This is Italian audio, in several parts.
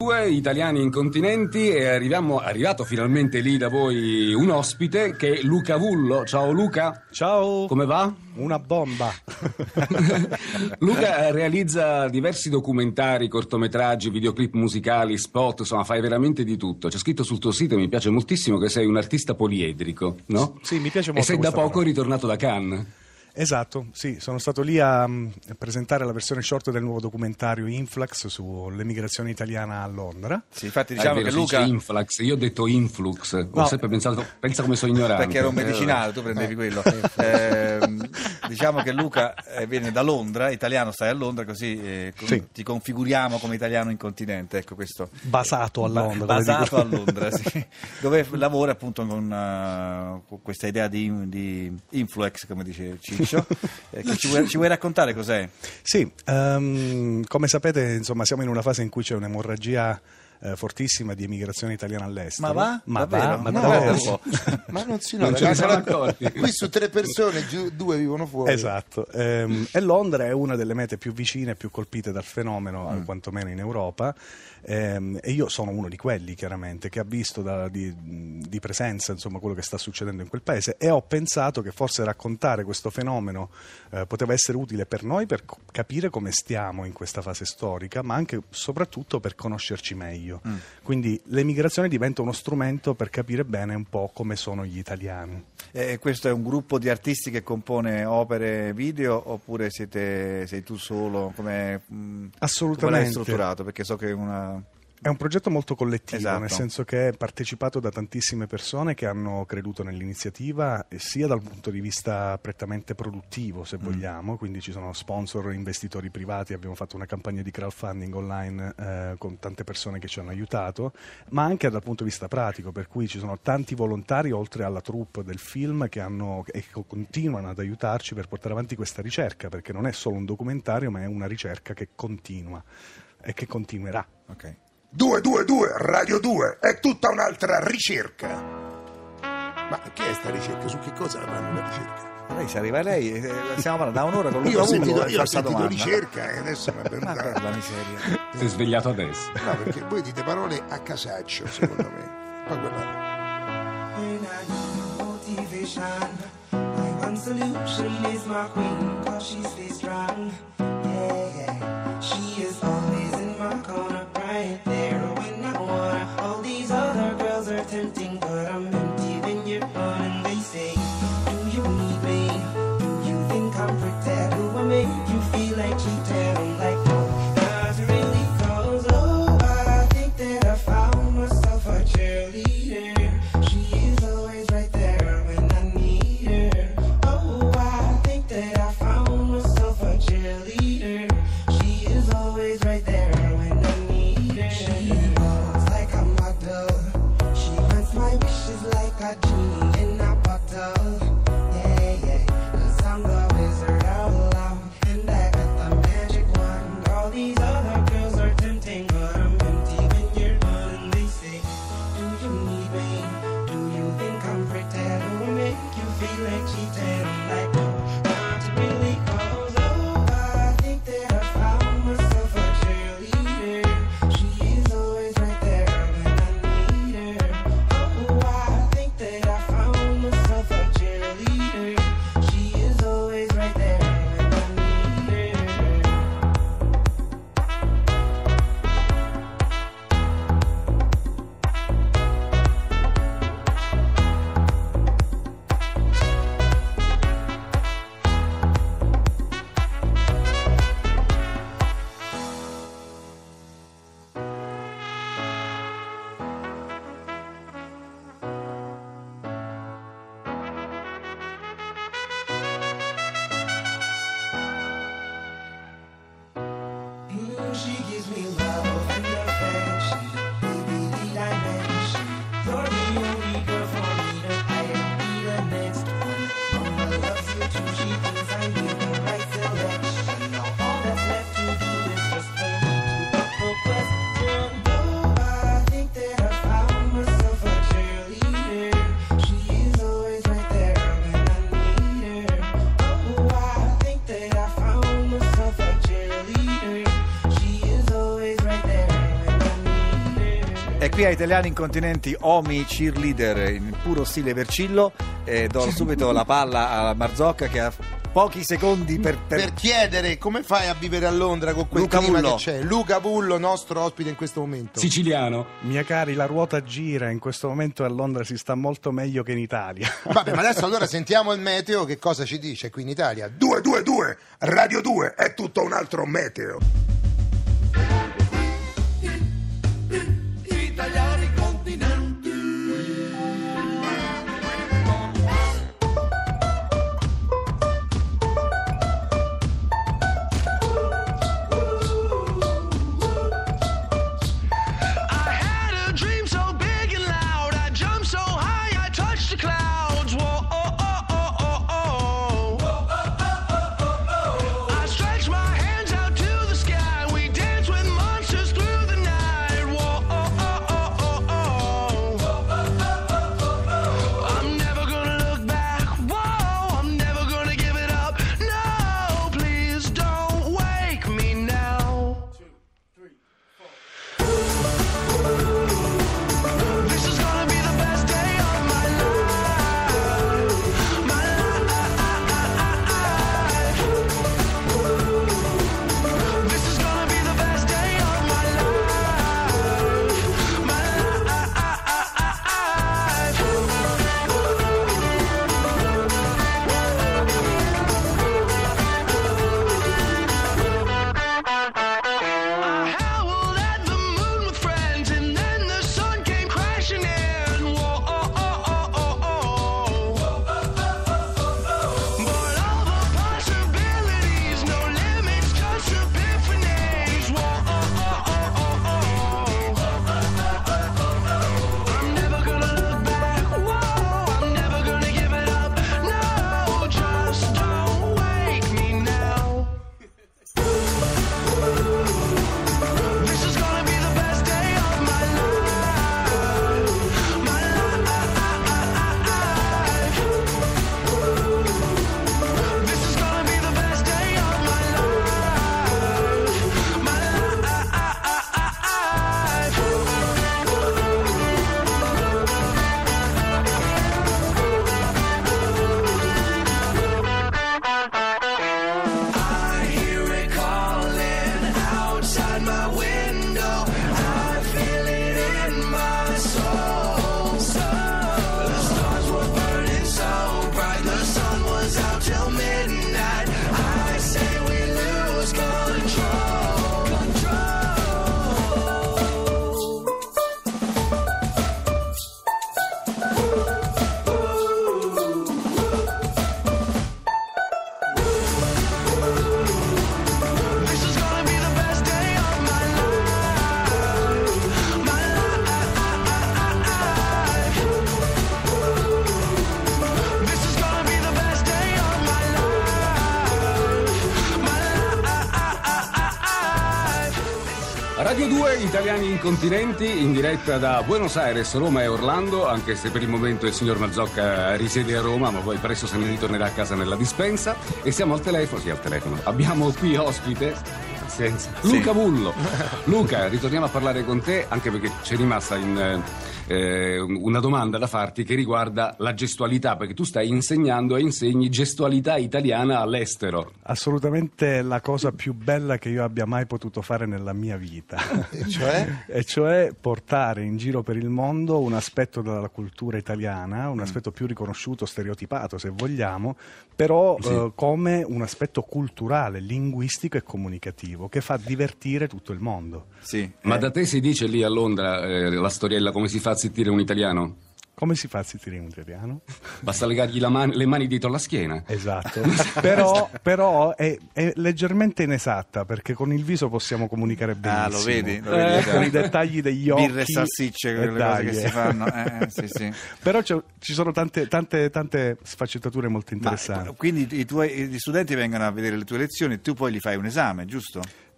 2, Italiani Incontinenti, e arrivato finalmente lì da voi un ospite che è Luca Vullo. Ciao Luca. Ciao. Come va? Una bomba. Luca realizza diversi documentari, cortometraggi, videoclip musicali, spot, insomma fai veramente di tutto. C'è scritto sul tuo sito, mi piace moltissimo, che sei un artista poliedrico, no? Sì, mi piace molto. E sei da poco ritornato da Cannes. Esatto, sì, sono stato lì a presentare la versione short del nuovo documentario Influx sull'emigrazione italiana a Londra. Sì, infatti diciamo che Luca... Influx, io ho detto Influx, ho sempre pensato, pensa come sono ignorante. Perché era un medicinale, tu prendevi quello. Diciamo che Luca viene da Londra, italiano, stai a Londra, così sì. Ti configuriamo come italiano incontinente, ecco questo. Basato a Londra. Basato a Londra, sì. Dove lavora appunto con questa idea di Influx, come dice Ciccio. Ci vuoi raccontare cos'è? Sì, come sapete, insomma, siamo in una fase in cui c'è un'emorragia fortissima di emigrazione italiana all'estero. Ma davvero? Ma non si non nota, ce ne siamo accorti. Qui su 3 persone, 2 vivono fuori. Esatto, e Londra è una delle mete più vicine e più colpite dal fenomeno, quantomeno in Europa, e io sono uno di quelli, chiaramente, che ha visto di presenza, insomma, quello che sta succedendo in quel paese, e ho pensato che forse raccontare questo fenomeno poteva essere utile per noi, per capire come stiamo in questa fase storica, ma anche soprattutto per conoscerci meglio. Quindi l'emigrazione diventa uno strumento per capire bene un po' come sono gli italiani. Questo è un gruppo di artisti che compone opere video, oppure sei tu solo? Assolutamente. Come l'hai strutturato? Perché so che è un progetto molto collettivo, esatto. Nel senso che è partecipato da tantissime persone che hanno creduto nell'iniziativa, sia dal punto di vista prettamente produttivo, se vogliamo, quindi ci sono sponsor, investitori privati, abbiamo fatto una campagna di crowdfunding online con tante persone che ci hanno aiutato, ma anche dal punto di vista pratico, per cui ci sono tanti volontari oltre alla troupe del film che continuano ad aiutarci per portare avanti questa ricerca, perché non è solo un documentario, ma è una ricerca che continua e che continuerà. Ok. 222 Radio 2 è tutta un'altra ricerca. Ma che è sta ricerca? Su che cosa fanno la ricerca? Lei si arriva, stiamo parlando da un'ora con Io Luca. ho sentito ricerca e adesso mi è venuta la miseria. Si è svegliato adesso. No, perché voi dite parole a casaccio, secondo me. Poi guardate. One solution is my queen, 'cause she stays strong. Yeah, yeah. She is always in my corner, right there when I want her. All these other girls are tempting, but I'm empty when you're gone. And they say, do you need me? Do you think I'm pretend? Do I make you feel like cheating? I'm like, no, not really, 'cause oh, I think that I found myself a cheerleader. She is always right there when I need her. Oh, I think that I found myself a cheerleader. She E qui a Italiani Incontinenti, Omi cheerleader in puro stile Vercillo, do subito la palla a Marzocca che ha pochi secondi per chiedere come fai a vivere a Londra con quel Luca clima Bullo. che c'è. Luca Bullo, nostro ospite in questo momento. Siciliano. Mia cari, la ruota gira, in questo momento a Londra si sta molto meglio che in Italia. Vabbè, ma adesso allora sentiamo il meteo, che cosa ci dice qui in Italia. 222, Radio 2, è tutto un altro meteo. Italiani Continenti. I had a dream so big and loud, I jumped so high, I touched the clouds. Whoa, oh, oh, oh, oh, oh. I stretched my hands out to the sky, we danced with monsters through the night. Whoa, oh, oh, oh, oh, oh. I'm never gonna look back, whoa, I'm never gonna give it up. No, please don't wake me now. This is gonna be the best day of my life. My life. This is gonna be the best day of my life. My life. I howled at the moon with friends, and then the sun came crashing in. Whoa, oh, oh, oh, oh, oh. But all the possibilities, no limits, just epiphanies. Whoa, oh, oh, oh, oh, oh. I'm never gonna look back. Whoa, I'm never gonna give it up. No, just don't wake me now. This is gonna be the best day of my life. My life. This is gonna be the best day of my life. My I hear it calling outside my window. I feel it in my soul. The stars were burning so bright. The sun was out till midnight. I say we lose control. This is gonna be the best day of my life. My life. This is gonna be the best day of my life. My life. Radio 2, Italiani Incontinenti, in diretta da Buenos Aires, Roma e Orlando, anche se per il momento il signor Marzocca risiede a Roma, ma poi presto se ne ritornerà a casa nella dispensa. E siamo al telefono, abbiamo qui ospite Luca Bullo. Luca, ritorniamo a parlare con te, anche perché c'è rimasta una domanda da farti che riguarda la gestualità, perché tu stai insegnando e insegni gestualità italiana all'estero. Assolutamente la cosa più bella che io abbia mai potuto fare nella mia vita. E cioè? E cioè portare in giro per il mondo un aspetto della cultura italiana, un aspetto più riconosciuto, stereotipato se vogliamo, però come un aspetto culturale, linguistico e comunicativo che fa divertire tutto il mondo. Sì. Ma da te si dice lì a Londra la storiella come si fa a zittire un italiano? Come si fa a zittire un italiano? Basta legargli le mani dietro alla schiena. Esatto, però è leggermente inesatta, perché con il viso possiamo comunicare benissimo. Ah, lo vedi? Con i dettagli degli occhi. Birre e salsicce, e quelle cose che dai. si fanno. Sì, sì. Però ci sono tante sfaccettature molto interessanti. Ma, quindi gli studenti vengono a vedere le tue lezioni e tu poi gli fai un esame, giusto?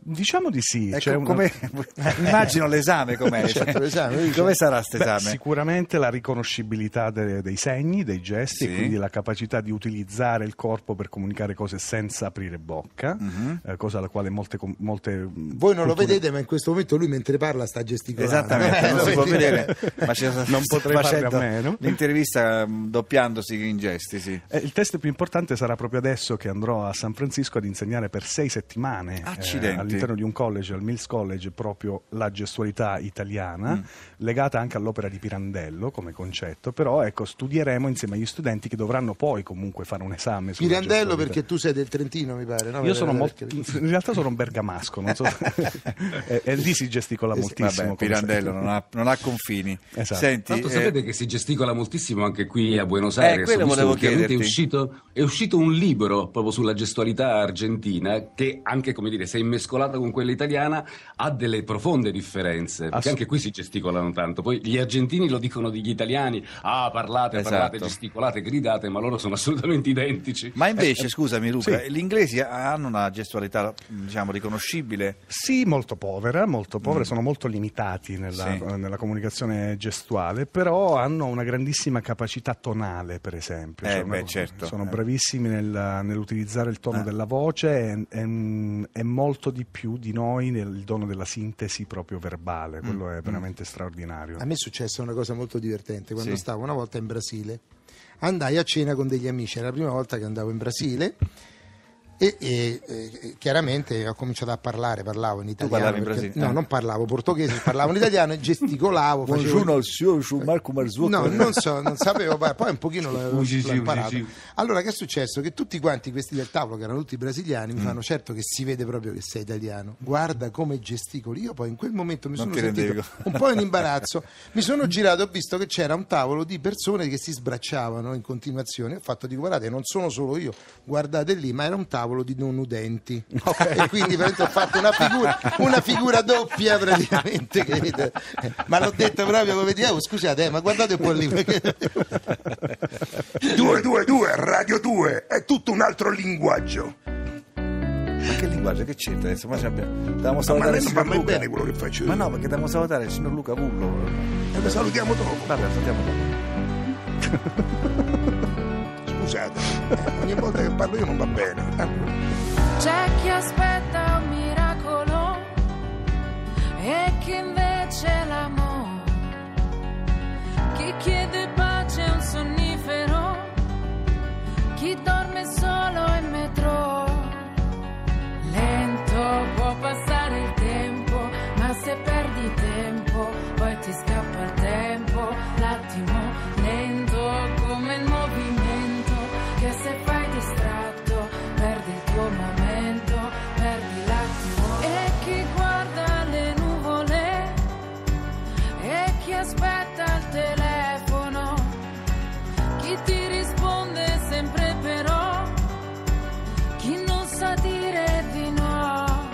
Diciamo di sì. Ecco, c'è immagino l'esame com'è. Certo, l'esame, Dove sarà questo esame? Sicuramente la riconoscibilità dei segni, dei gesti, Sì. e quindi la capacità di utilizzare il corpo per comunicare cose senza aprire bocca, cosa alla quale molte Voi non lo vedete, ma in questo momento lui mentre parla sta gesticolando. Esattamente, non si può vedere, ma Non potrei farne facendo a meno. l'intervista doppiandosi in gesti, sì. Il test più importante sarà proprio adesso che andrò a San Francisco ad insegnare per 6 settimane Accidenti. all'interno di un college, al Mills College, proprio la gestualità italiana, legata anche all'opera di Pirandello come concetto, però ecco, studieremo insieme agli studenti che dovranno poi comunque fare un esame sulla Pirandello, gestualità. perché tu sei del Trentino, mi pare, no? Io sono in realtà sono un bergamasco, non so, e lì si gesticola moltissimo. Vabbè, come Pirandello sempre. non ha confini. Esatto. Senti, Tanto sapete che si gesticola moltissimo anche qui a Buenos Aires. quello Ho visto volevo ultimamente chiederti. è uscito un libro proprio sulla gestualità argentina che anche, come dire, se mescolata con quella italiana ha delle profonde differenze, perché anche qui si gesticolano tanto. Poi gli argentini lo dicono degli italiani: parlate, Esatto. gesticolate, gridate, ma loro sono assolutamente identici. ma invece, scusami Luca, sì. gli inglesi hanno una gestualità, diciamo, riconoscibile? Sì, molto povera, sono molto limitati Sì. nella comunicazione gestuale, però hanno una grandissima capacità tonale, per esempio. Certo. Sono bravissimi nell'utilizzare il tono della voce e molto di più di noi nel dono della sintesi proprio verbale. Quello è veramente straordinario. A me è successa una cosa molto divertente quando Sì. stavo una volta in Brasile. Andai a cena con degli amici, era la prima volta che andavo in Brasile e chiaramente ho cominciato a parlavo in italiano. parlavi in perché- brasiliano? No, non parlavo portoghese, parlavo in italiano e gesticolavo. Buongiorno al signor Marco Marzocco. No, non sapevo, poi un pochino l'ho imparato. sì. Allora, che è successo? Che tutti quanti questi del tavolo, che erano tutti brasiliani, mi fanno: certo che si vede proprio che sei italiano, guarda come gesticoli. Io poi in quel momento mi Non sono ti sentito rendevi un po' in imbarazzo, mi sono girato e ho visto che c'era un tavolo di persone che si sbracciavano in continuazione. Ho fatto, dico, guardate, non sono solo io, guardate lì, ma era un tavolo di non udenti. E quindi veramente ho fatto una figura doppia praticamente, capite? Ma l'ho detto proprio come dicevo, scusate, ma guardate un po' lì. 222 Radio 2 è tutto un altro linguaggio. Ma che linguaggio, che c'entra adesso? Dobbiamo Ma a salutare me il non signor fa mai Luca. bene quello che faccio io. Ma no, perché dobbiamo salutare il signor Luca Vullo. E lo salutiamo dopo. Vabbè, salutiamo dopo. Scusate, ogni volta che parlo io non va bene. C'è chi aspetta un miracolo e chi invece l'amore, chi chiede pace a un sonnifero, chi dorme solo in metro. Lento può passare il tempo, ma se perdi tempo poi ti scappa il tempo. L'attimo lento come il movimento, che se fai distratto perdi il tuo momento, perdi l'attimo. E chi guarda le nuvole e chi aspetta il telefono, chi ti risponde sempre però, chi non sa dire di no.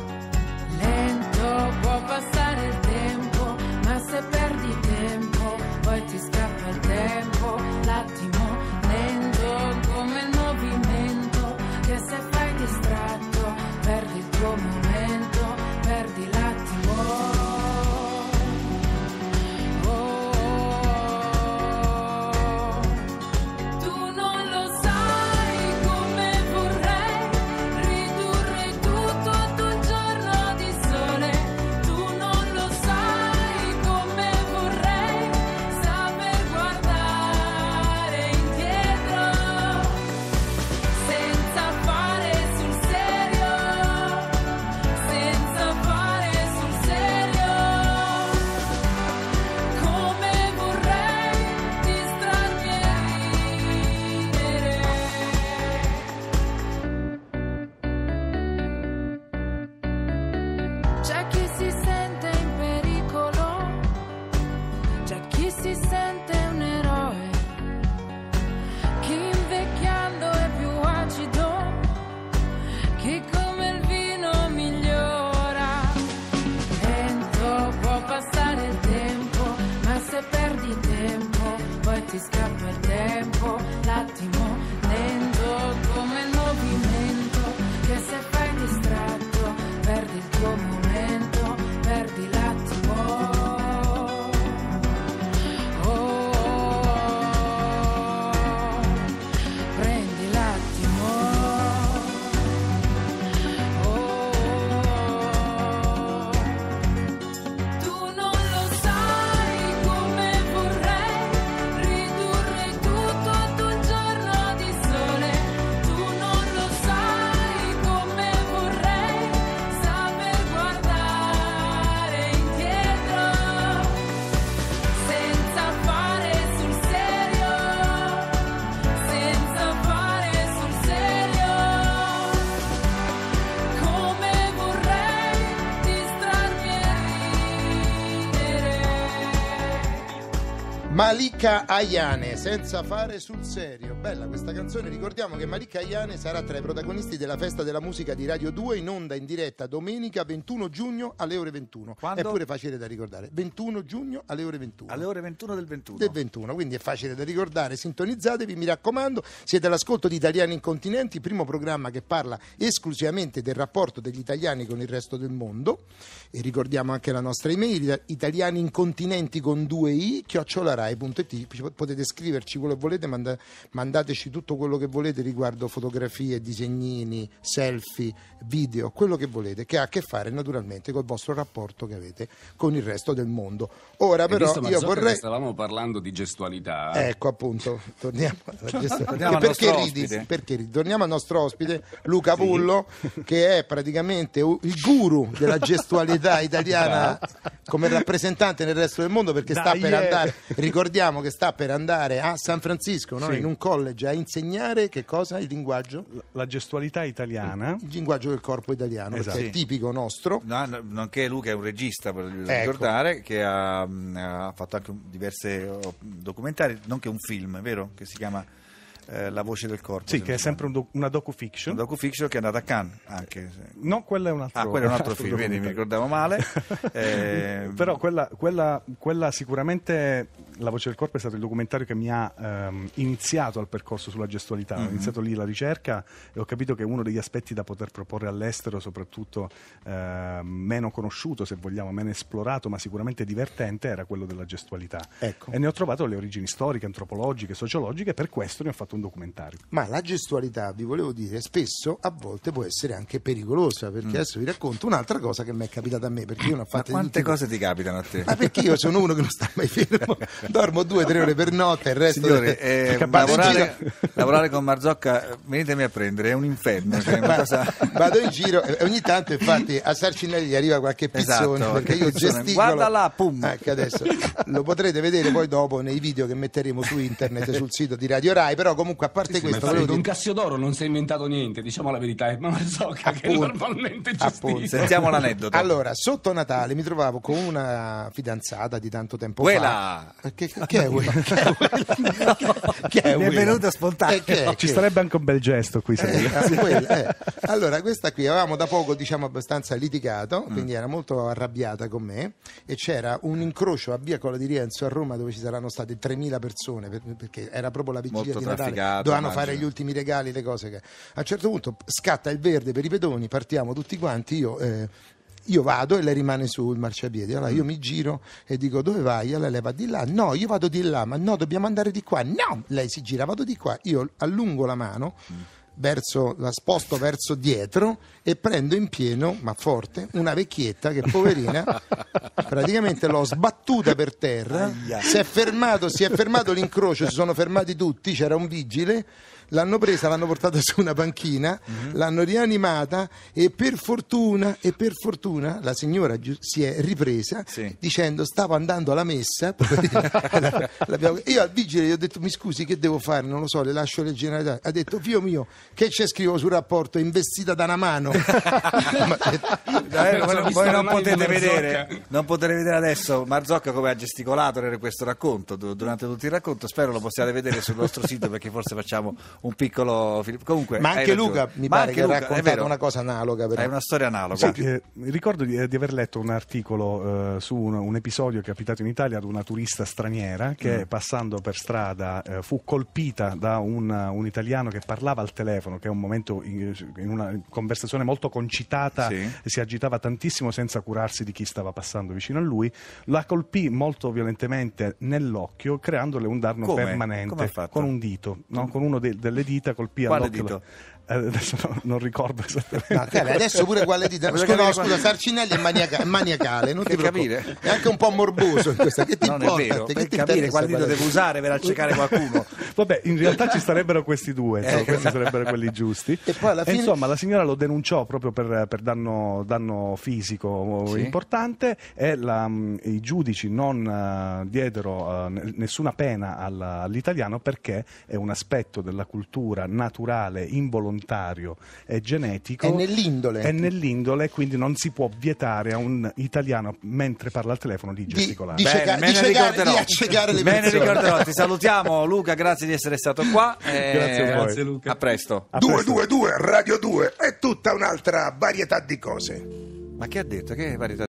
Lento può passare il tempo, ma se perdi tempo poi ti scappa il tempo. L'attimo lento come il movimento, che se fai distratto perdi il tuo momento, perdi l'attimo. Malika Ayane, senza fare sul serio. Bella questa canzone. Ricordiamo che Malika Ayane sarà tra i protagonisti della Festa della Musica di Radio 2, in onda in diretta domenica 21 giugno alle ore 21. Quando? È pure facile da ricordare. 21 giugno alle ore 21. Alle ore 21 del 21. Del 21, quindi è facile da ricordare. Sintonizzatevi, mi raccomando. Siete all'ascolto di Italiani Incontinenti, primo programma che parla esclusivamente del rapporto degli italiani con il resto del mondo. E ricordiamo anche la nostra email, italianincontinenti con 2i @rai.it. Potete scriverci quello che volete, mandateci tutto quello che volete riguardo fotografie, disegnini, selfie, video, quello che volete, che ha a che fare naturalmente col vostro rapporto che avete con il resto del mondo. Ora però visto, io Marzocca, vorrei... che stavamo parlando di gestualità. Ecco appunto, torniamo alla gestualità. Torniamo al Perché nostro ridi? ospite. Perché ridi? Torniamo al nostro ospite Luca Pullo, che è praticamente il guru della gestualità italiana come rappresentante nel resto del mondo, perché sta per andare, ricordiamo che sta per andare a San Francisco, no? Sì. In un college a insegnare che cosa? Il linguaggio? La gestualità italiana. Il linguaggio del corpo italiano, Esatto. perché è tipico nostro. Nonché Luca è un regista, per Ecco. ricordare, che ha fatto anche diversi documentari, nonché un film, vero? Che si chiama La voce del corpo. Sì, che è sempre una docufiction. un docufiction che è andata a Cannes anche. No, quello è un altro. Quello è un altro film, vedi, mi ricordavo male. Però quella sicuramente, La voce del corpo, è stato il documentario che mi ha iniziato al percorso sulla gestualità. Ho iniziato lì la ricerca e ho capito che uno degli aspetti da poter proporre all'estero, soprattutto meno conosciuto, se vogliamo, meno esplorato, ma sicuramente divertente, era quello della gestualità. Ecco. E ne ho trovato le origini storiche, antropologiche, sociologiche, e per questo ne ho fatto un documentario. Ma la gestualità, vi volevo dire, spesso a volte può essere anche pericolosa, perché adesso vi racconto un'altra cosa che mi è capitata a me, perché io ne ho Ma fatte di quante tutti- cose ti capitano a te? Ma perché io sono uno che non sta mai fermo, dormo 2-3 ore per notte, il resto Signori, vado in giro- lavorare con Marzocca, venitemi a prendere, è un inferno. Cioè una cosa... vado in giro e ogni tanto infatti a Sarcinelli gli arriva qualche pizzone, Esatto, perché io qualche pizzone. gesticolo. Guarda là, pum. Che adesso lo potrete vedere poi dopo nei video che metteremo su internet, sul sito di Radio Rai. Però comunque, a parte Ma questo, infatti, volevo Don dire- Cassiodoro non si è inventato niente, diciamo la verità, è Marzocca che Appunto. normalmente Appunto. gestisce. Sentiamo l'aneddoto. Allora, sotto Natale mi trovavo con una fidanzata di tanto tempo Quella! fa. Che è quella? Che è Mi è quella? venuto spontaneo. Ci starebbe anche un bel gesto qui, Quella. Allora, questa qui avevamo da poco, diciamo, abbastanza litigato, quindi era molto arrabbiata con me, e c'era un incrocio a Via Cola di Rienzo a Roma dove ci saranno state 3.000 persone, perché era proprio la vigilia Molto di Natale, trafficato, dovevano immagino. fare gli ultimi regali, le cose che... A un certo punto scatta il verde per i pedoni, partiamo tutti quanti, io vado e lei rimane sul marciapiede. Allora io mi giro e dico: dove vai? Allora lei va di là. No, io vado di là. Ma no, dobbiamo andare di qua. No, lei si gira, vado di qua. Io allungo la mano, la sposto verso dietro e prendo in pieno, ma forte, una vecchietta che, poverina, praticamente l'ho sbattuta per terra. Si è fermato l'incrocio, si sono fermati tutti, c'era un vigile. L'hanno presa, l'hanno portata su una panchina, l'hanno rianimata e per fortuna la signora si è ripresa, Sì. dicendo: stavo andando alla messa. Io al vigile gli ho detto: mi scusi, che devo fare? Non lo so, le lascio le generalità. Ha detto: figlio mio, che c'è scrivo sul rapporto? Investita da una mano. Voi non potete vedere adesso Marzocca come ha gesticolato per questo racconto, durante tutto il racconto. Spero lo possiate vedere sul nostro sito, perché forse facciamo un piccolo comunque. Ma hai anche ragione. Luca mi Ma pare anche che ha Luca, è raccontato vero. una cosa analoga, però. È una storia analoga. Sì, ricordo di aver letto un articolo su un episodio capitato in Italia ad una turista straniera che, passando per strada, fu colpita da un italiano che parlava al telefono, che è un momento in una conversazione molto concitata, Sì. si agitava tantissimo senza curarsi di chi stava passando vicino a lui. La colpì molto violentemente nell'occhio, creandole un danno Come? permanente. Come ha fatto? Con un dito, no? Con uno delle dita colpì Quale all'occhio. dito? Adesso non ricordo esattamente. No, adesso pure quale dita. Scusa, Sarcinelli è maniacale, non ti Per preoccupare. capire. È anche un po' morboso in questa. Che ti Non è importa? vero, Che per ti capire interessa quale dito quale devo usare per accecare qualcuno. Vabbè, in realtà ci sarebbero questi due, insomma, questi sarebbero quelli giusti. E poi alla fine... insomma, la signora lo denunciò proprio per danno fisico importante, e i giudici non diedero nessuna pena all'italiano, perché è un aspetto della cultura naturale, involontario e genetico. È nell'indole, quindi non si può vietare a un italiano mentre parla al telefono di gesticolare. Di accecare le persone. Me ne ricorderò. Ti salutiamo, Luca, grazie di essere stato qua. Grazie Luca. A presto. 222 Radio 2 è tutta un'altra varietà di cose. Ma che ha detto? Che varietà?